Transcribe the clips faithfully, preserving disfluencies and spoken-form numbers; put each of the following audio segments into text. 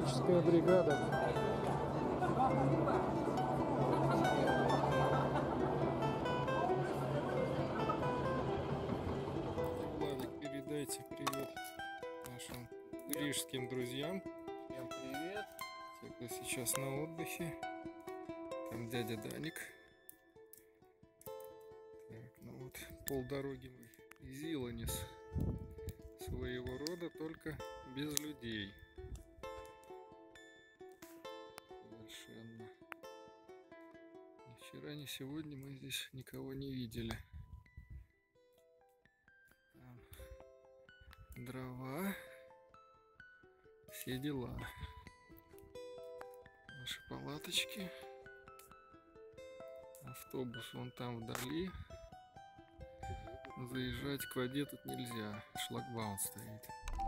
Туристическая бригада. Владик, передайте привет нашим рижским друзьям. Всем привет. Те, кто сейчас на отдыхе. Там дядя Даник. Так, ну вот полдороги мы из Илонис. Своего рода, только без людей. Совершенно. Ни вчера, ни сегодня мы здесь никого не видели. Там дрова. Все дела. Наши палаточки. Автобус вон там вдали. Заезжать к воде тут нельзя. Шлагбаум стоит.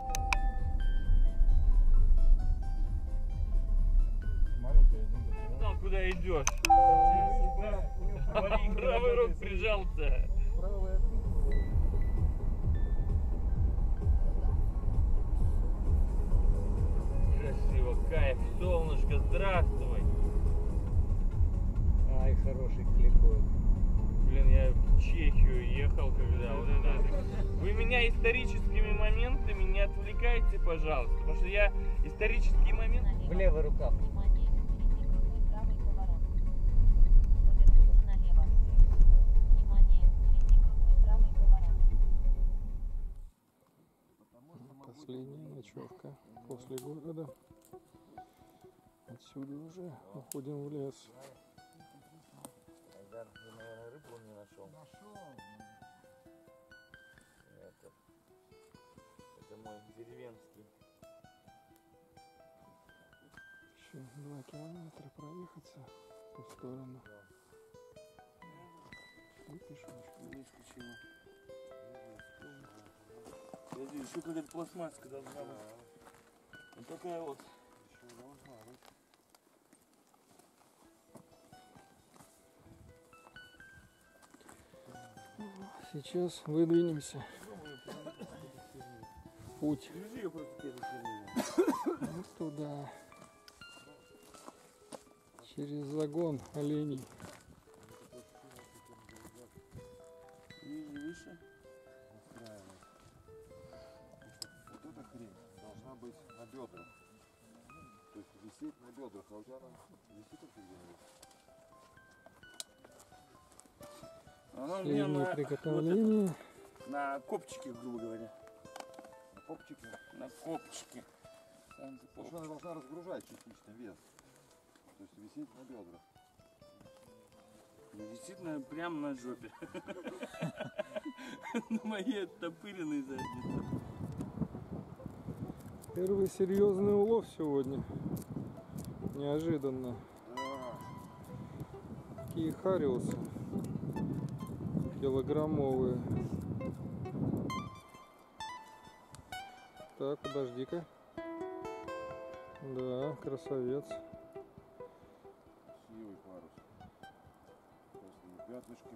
Там куда идешь? Правый рук прижался. Красиво, кайф, солнышко, здравствуй. Ай, хороший кликой. Блин, я в Чехию ехал, когда вот это... Вы меня историческими моментами не отвлекайте, пожалуйста, потому что я исторический момент... В левый рукав. Последняя ночевка после города. Отсюда уже уходим в лес. Айдар, я, наверное, рыбу не нашел. Нашел. Это, это мой деревенский. Еще два километра проехаться в ту сторону. Выпишем. Не исключено. Подожди, еще какая-то пластмасска должна быть. Вот такая вот. Еще должна быть. Сейчас выдвинемся в путь. Вот туда. Через загон оленей. Ниже, выше. Вот эта хрень должна быть на бедрах. То есть висеть на бедрах. А у тебя она висит вообще где-нибудь? Она у меня Последнее на, приготовление. вот это, на копчике, грубо говоря. На попчике. На копчике. Сам ты Потому что она должна разгружать частично вес. То есть висеть на бедрах. Висит на, прямо на жопе. На моей оттопыренной заднице. Первый серьезный улов сегодня. Неожиданно. Такие хариусы. Килограммовые. Так, подожди-ка. Да, красавец. Сивый парус. Просто пятнышками.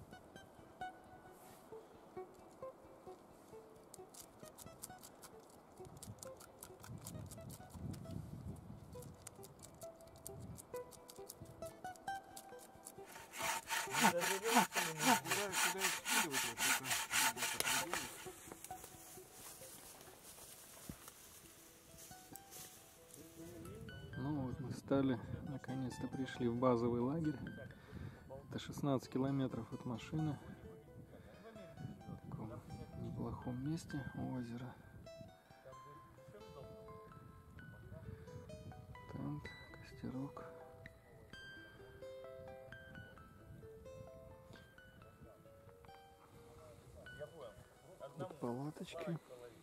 Ну вот мы стали, наконец-то пришли в базовый лагерь. Это шестнадцать километров от машины. В таком неплохом месте у озера. Тент, костерок. Вот палаточки.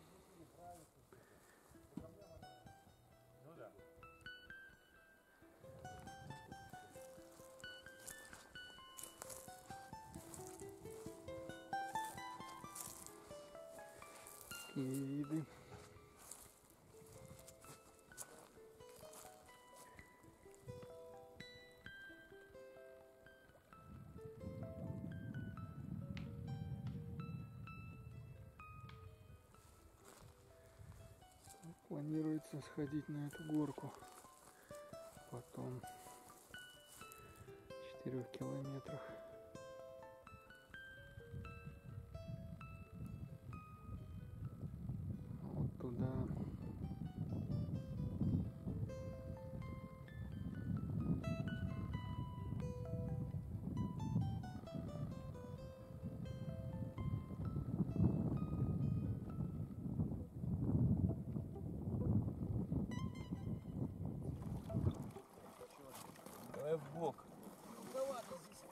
Такие виды. Планируется сходить на эту горку. Потом в четырёх километрах. Вот туда. Давай в бок. Да ладно, здесь.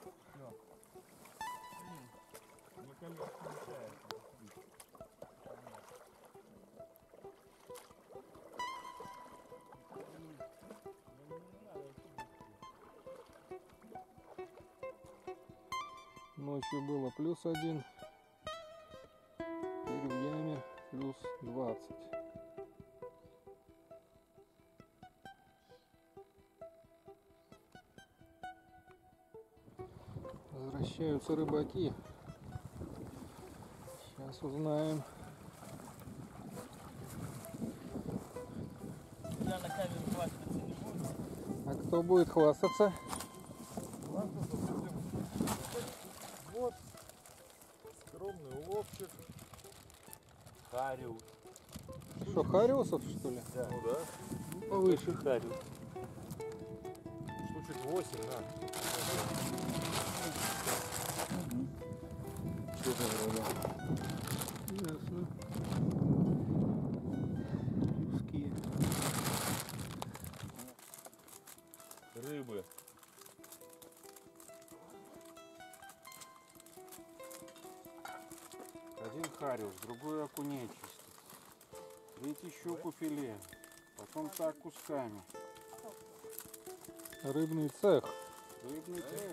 Мне колеса мешают. Ночью было плюс один. Теперь в яме плюс двадцать. Возвращаются рыбаки. Сейчас узнаем. Я на камеру хвастаться не буду. А кто будет хвастаться? Вот. Скромный уловчик. Хариус. Что, хариусов, что ли? Да. Ну да. Повыше. Хариус. Штучек восемь, да. Что за вроде? Ясно. Плюские. Рыбы. Один хариус, другой окуней чистый. Третий щуку филе. Потом так кусками. Рыбный цех. Рыбный цех.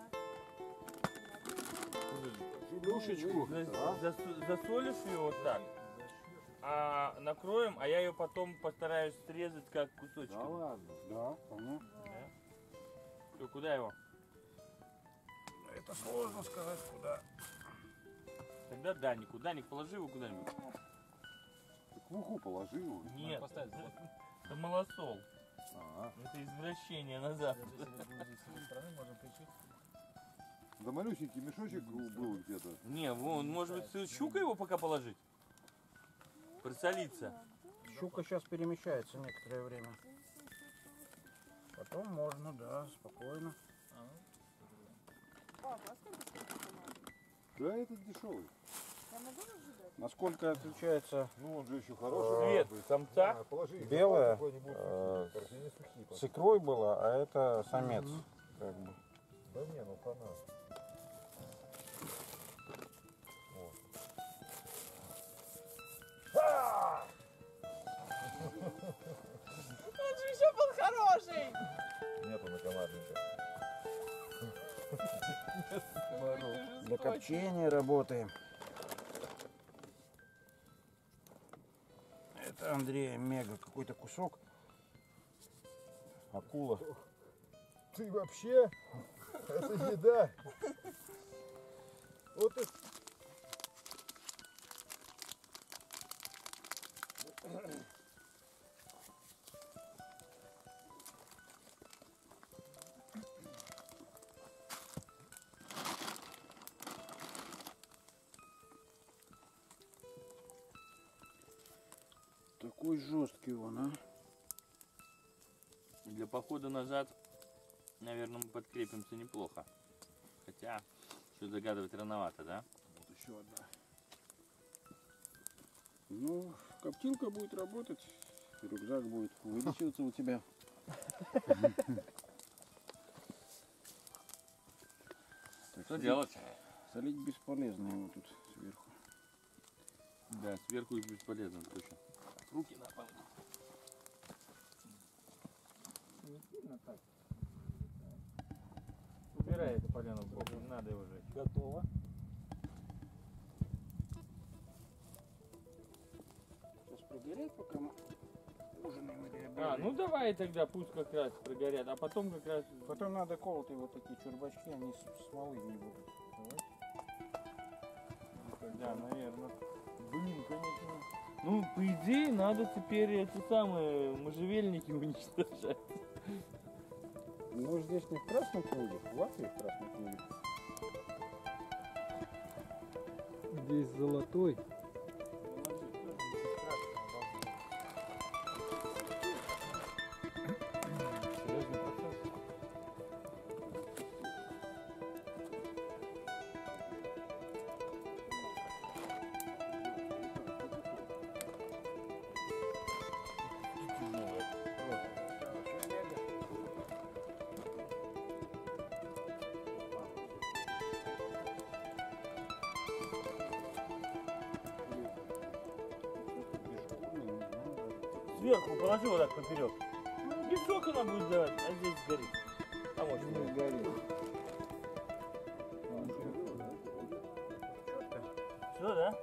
Душечку. Засолишь ее вот так. А накроем, а я ее потом постараюсь срезать как кусочки. Да ладно. Да, вполне. Все, куда его? Это сложно сказать куда. Тогда Данику. Даник, положи его куда-нибудь. Так в уху положи его. Нет, это малосол. А, Это извращение назад. да малюсенький мешочек был где-то. Не, вон, может быть, с щукой его пока положить? Присолиться. Щука сейчас перемещается некоторое время. Потом можно, да, спокойно. Папа, а сколько сколько надо? Да, этот дешевый. Я могу ожидать? Насколько отличается Ну он же еще хороший. Цвет самца. А, положи их белая, в какой-нибудь э, сухий, короче, не сухие, с икрой было, а это самец. Как бы. Да не, ну хана. Он же еще был хороший! Нету накомарника. Для копчения работаем. Это Андрея мега какой-то кусок. Акула. Ты вообще? Это еда. Вот это. Такой жесткий он, а. Для похода назад, наверное, мы подкрепимся неплохо. Хотя, что загадывать рановато, да? Вот еще одна. Ну, коптилка будет работать, рюкзак будет вылечиваться у тебя. Так, Что делать? Солить бесполезно его тут сверху. Да, сверху их бесполезно, точно. Руки на пол. Убирай эту поляну в бок, не надо его жечь. Готово. Сейчас прогорит, пока мы ужинаем или обедаем. А, ну давай тогда, пусть как раз прогорят, а потом как раз... Потом надо колотые вот такие чурбачки, они с смолы не будут. Давай. Да, наверное. Блин, конечно. Ну, по идее, надо теперь эти самые можжевельники уничтожать. Ну, здесь не в красной книге, в Латвии в красной книге. Здесь золотой. Серьезный процесс. Сверху положи вот так поперек. Песок она будет давать, а здесь сгорит. А может Не сгорит. Все, да?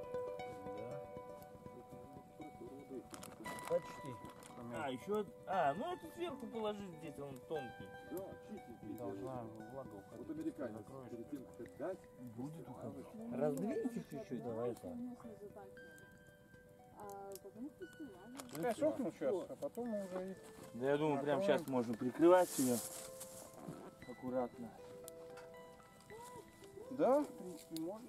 Почти. А, еще... А, ну это сверху положи здесь, он тонкий. Да, чистенький. Должна влага уходить. Вот американец перед тем, как дать, Будет уходить. Раздвиньте чуть-чуть, давай это. Пускай сохнет сейчас, а потом уже и... Да я думаю, прямо сейчас можно прикрывать ее. Аккуратно. Да, в принципе, можно.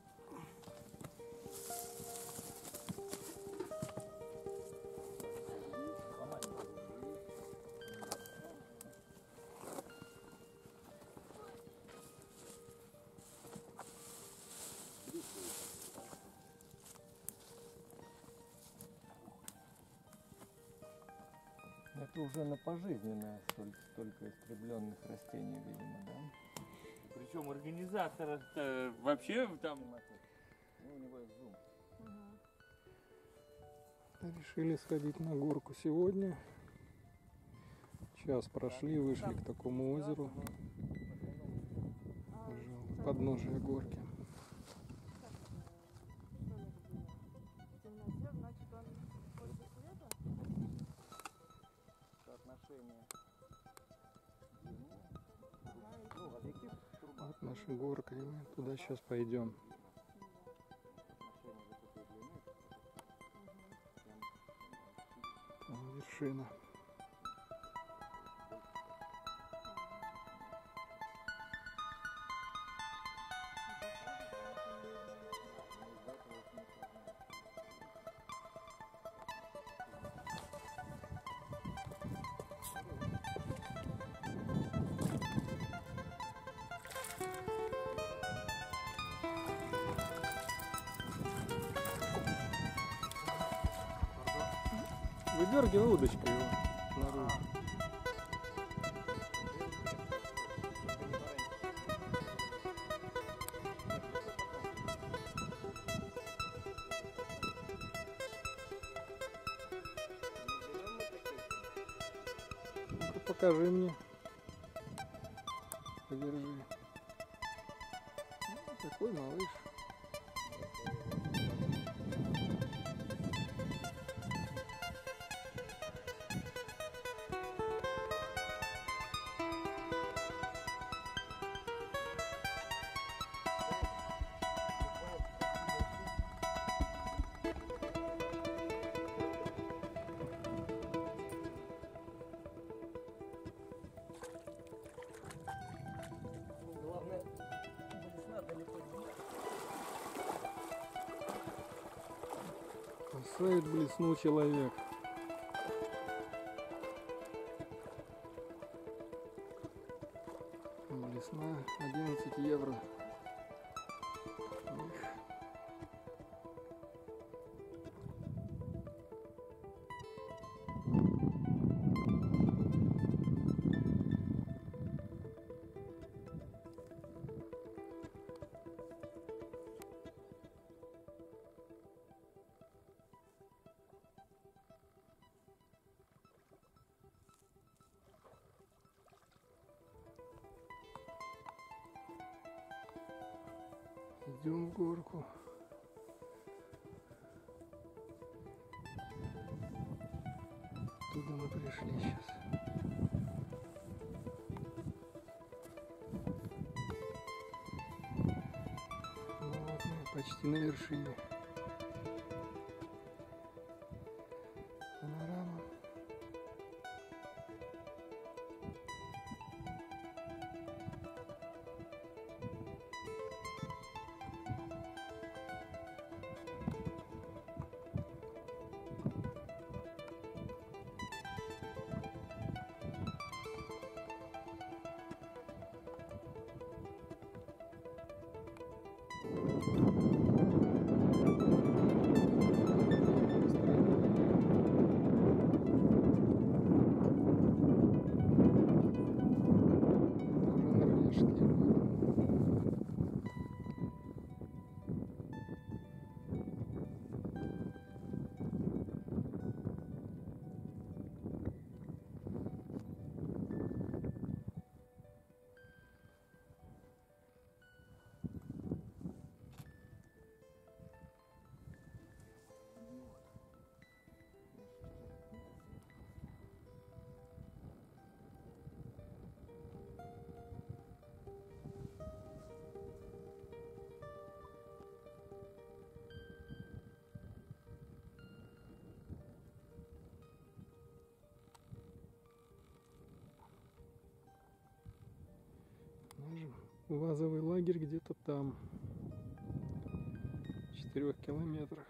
Это уже на пожизненное столько, столько истребленных растений, видимо, да? Причем организатор вообще там... Ну, у него есть зум. Решили сходить на горку сегодня. Час прошли, вышли к такому озеру. Уже у подножия горки. Соотношение. Вот наша горка, и мы туда сейчас пойдем. Там вершина. Выдергивай удочкой его наружу. Ну-ка, покажи мне. Подержи. Ну, такой малыш. Главное, блесна далеко не Бросает блесну человек. Блесна одиннадцать евро. Эх. Идем в горку. Туда мы пришли сейчас. Ну вот мы почти на вершине. Базовый лагерь где-то там, в четырех километрах.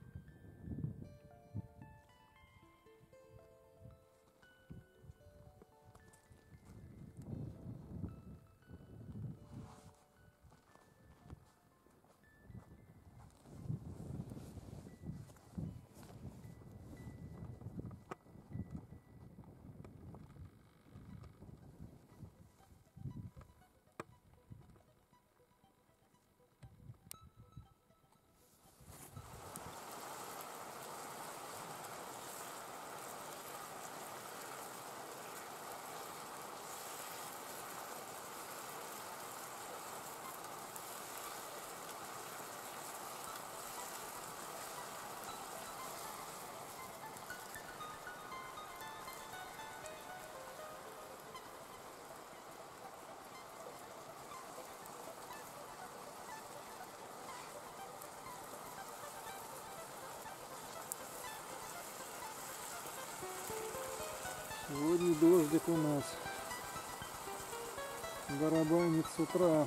Сегодня дождик у нас барабанит с утра.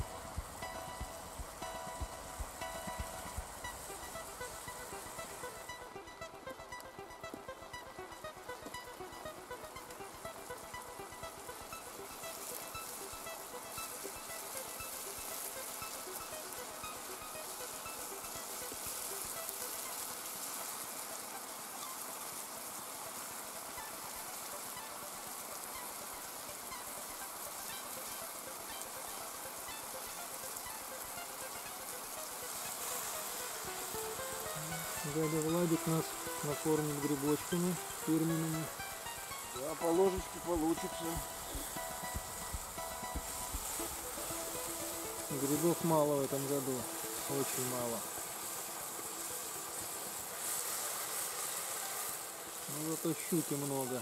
Дядя Владик нас накормит грибочками фирменными. Да, по ложечке получится. Грибов мало в этом году, очень мало. Ну зато щуки много.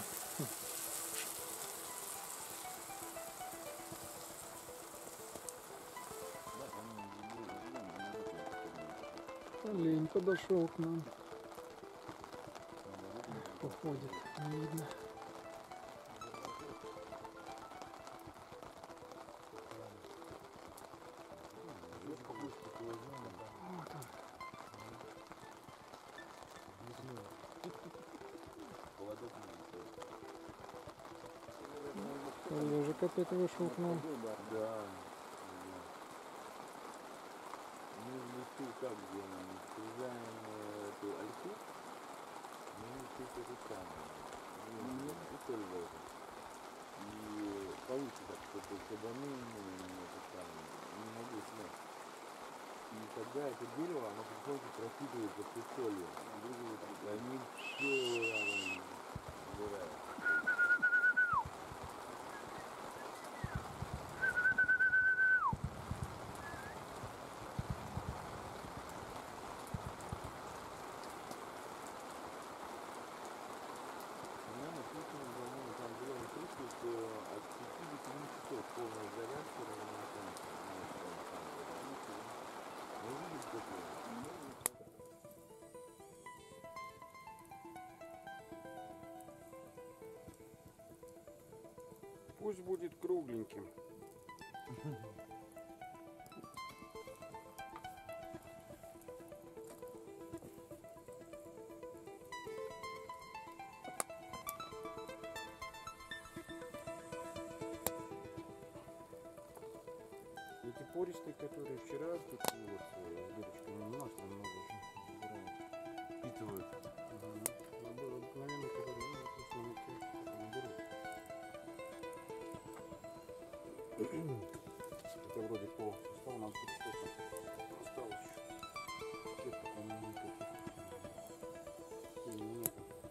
Олень подошел к нам. Уходит, не видно. Вот он. Олежек опять вышел к нам. Да. Мы в лесу как делаем? Срезаем эту ольху, мы чуть это самое, и соль ложим. И получится, что кабаны, это самое, не могу снять. И тогда это дерево, оно потихоньку пропитывается всей солью. Они все убирают. От пяти до семи часов полная зарядка равноценна. Мы видим такое. Пусть будет кругленьким. Эти пористые, которые вчера тут вот с дырочками масла много очень забирают. Впитывают. Угу. Обыкновенно, которые ну, просто не берут. Это вроде по составу нам тут что-то осталось еще. Кеток у меня никаких. И нет.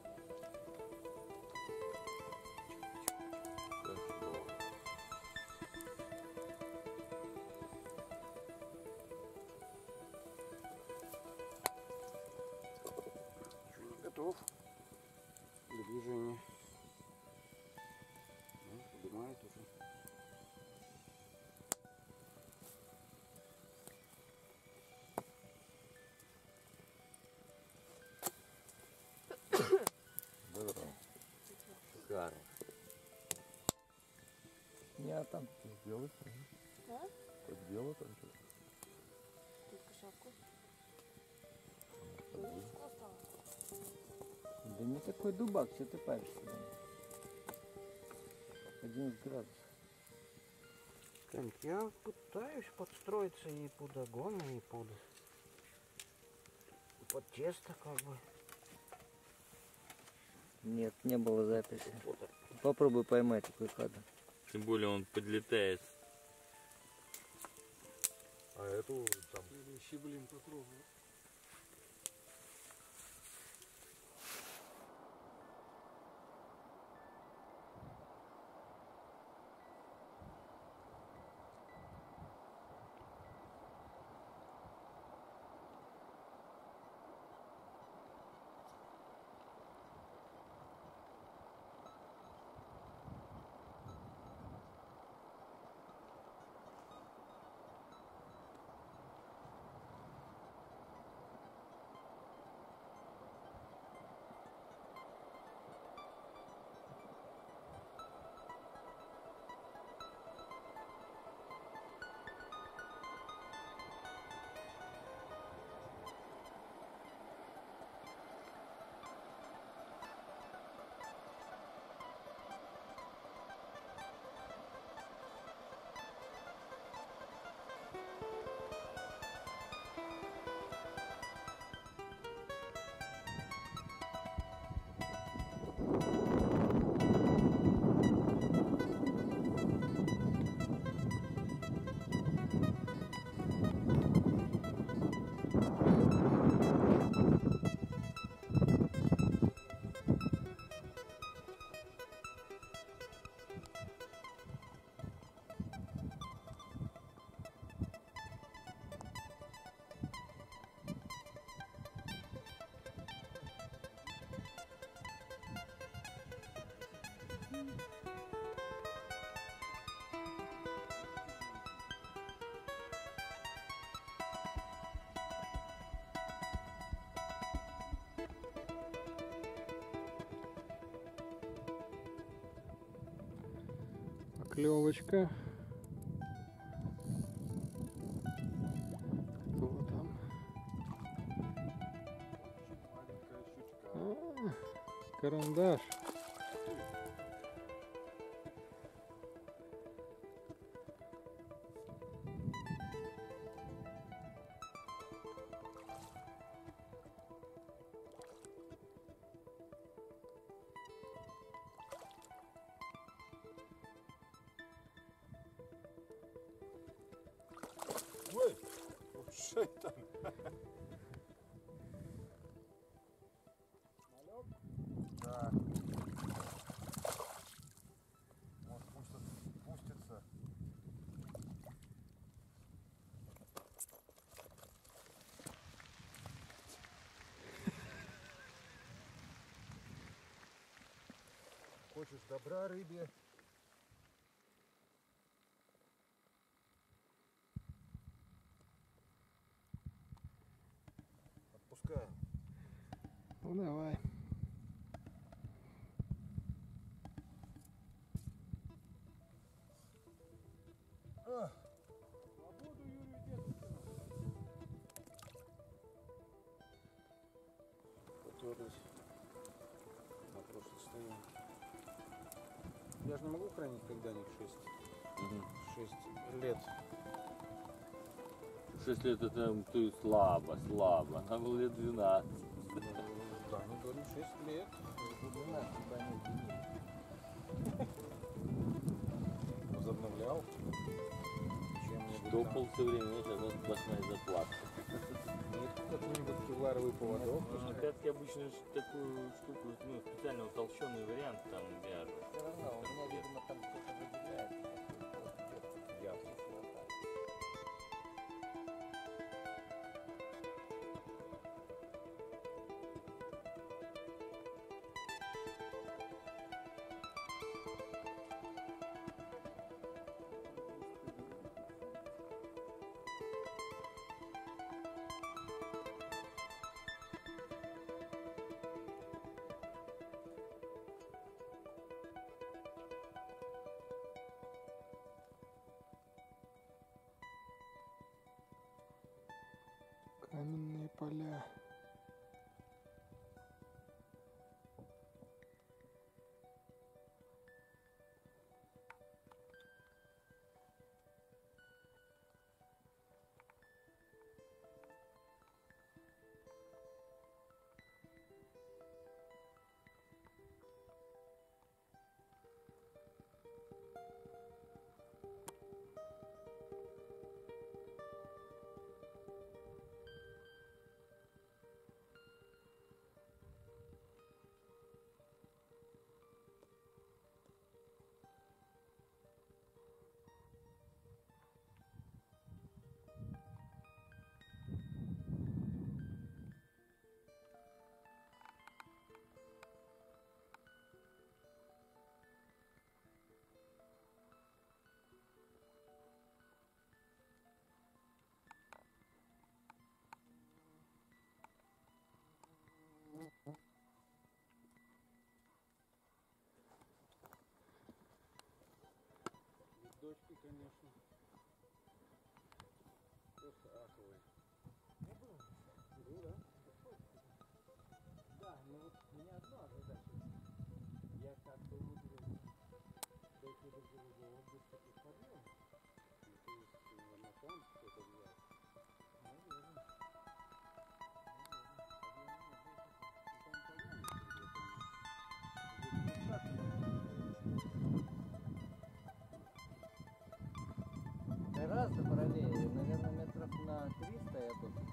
Еще не готов для движения. Ну, поднимает уже. Я там. Сделай. А? Так дело там что-то. Только шапку. Подъем. Высоко стало. Да не такой дубак, что ты паришься? одиннадцать градусов. Тань, я пытаюсь подстроиться и под огонь, и под, под тесто, как бы. Нет, не было записи. Вот так. Попробуй поймать такой кадр. Тем более он подлетает. А эту там... Следующий блин попробую. Поклевочка. Кто там? А, карандаш. Ой, что это? Да. Может пусть пустится. Хочешь добра рыбе? Отпускаем. Ну давай. А. Потерлись на прошлой стоянке. Я же не могу хранить когда-нибудь шесть лет. Шесть лет это ты слабо, слабо. Нам было лет двенадцать. Да, не говорю, шесть лет. Возобновлял. Чем-нибудь Топал все время, сейчас это сплошная заплатка. там. Нет, какой-нибудь кевларовый поводок. Ну, опять-таки обычно ж такую штуку, ну, специально утолщенный вариант там вяжут. Все равно, у меня, видимо, там что-то выделяется. Я. каменные поля. Дочки, конечно, просто аховые. Я был. Был, да? Да, ну вот у меня одна задача. Я как-то умудрился дойти до Голубого без таких подъемов. Ну, то есть э, на там кто-то взял. Наверное. Гораздо правее, наверное, метров на триста я тут